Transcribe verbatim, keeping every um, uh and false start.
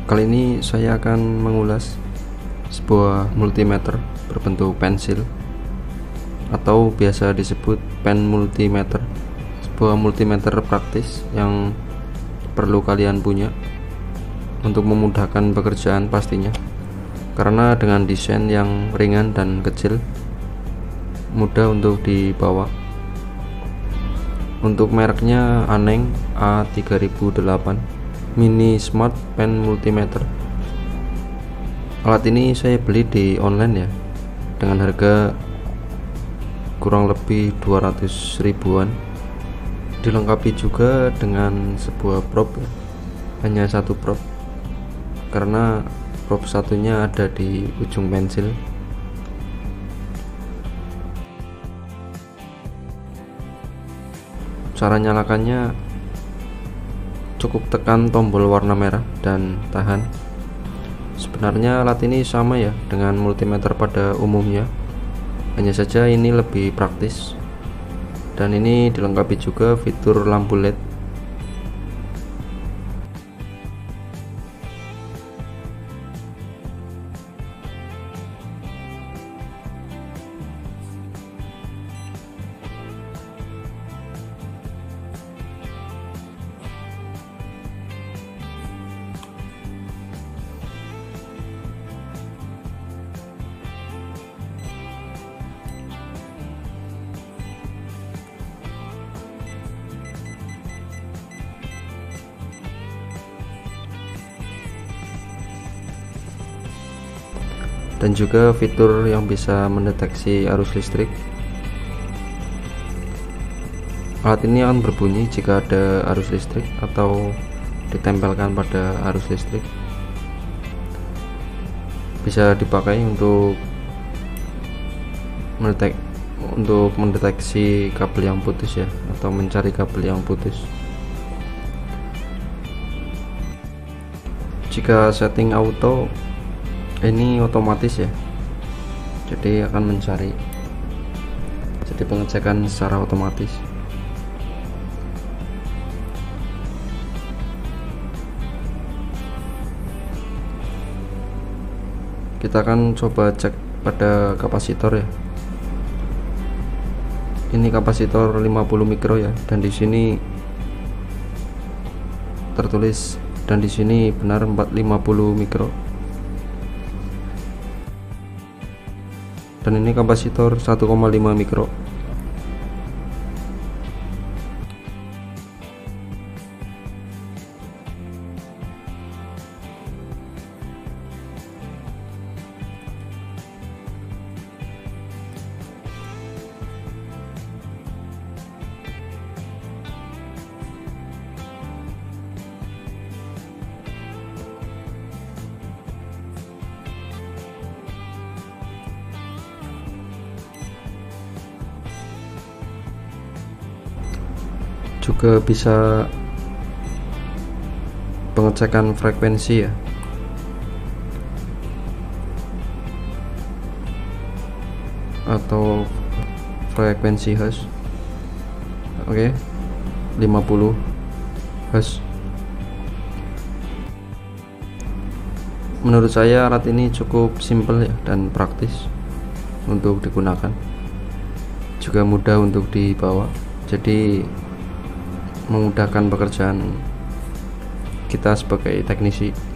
Kali ini saya akan mengulas sebuah multimeter berbentuk pensil atau biasa disebut pen multimeter. Sebuah multimeter praktis yang perlu kalian punya untuk memudahkan pekerjaan pastinya, karena dengan desain yang ringan dan kecil mudah untuk dibawa. Untuk mereknya Aneng A tiga ribu delapan Mini Smart Pen Multimeter. Alat ini saya beli di online ya, dengan harga kurang lebih dua ratus ribuan. Dilengkapi juga dengan sebuah prop ya. Hanya satu prop, karena prop satunya ada di ujung pensil. Cara nyalakannya, cukup tekan tombol warna merah dan tahan. Sebenarnya alat ini sama ya dengan multimeter pada umumnya, hanya saja ini lebih praktis, dan ini dilengkapi juga fitur lampu L E D. Dan juga fitur yang bisa mendeteksi arus listrik. Alat ini akan berbunyi jika ada arus listrik atau ditempelkan pada arus listrik. Bisa dipakai untuk mendetek untuk mendeteksi kabel yang putus ya, atau mencari kabel yang putus. Jika setting auto, ini otomatis ya, jadi akan mencari, jadi pengecekan secara otomatis. Kita akan coba cek pada kapasitor ya. Ini kapasitor lima puluh mikro ya, dan di sini tertulis, dan di sini benar empat ratus lima puluh mikro. Dan ini kapasitor satu koma lima mikro. Juga bisa pengecekan frekuensi ya, atau frekuensi hertz. Oke, lima puluh hertz. Menurut saya alat ini cukup simple ya dan praktis untuk digunakan, juga mudah untuk dibawa, jadi memudahkan pekerjaan kita sebagai teknisi.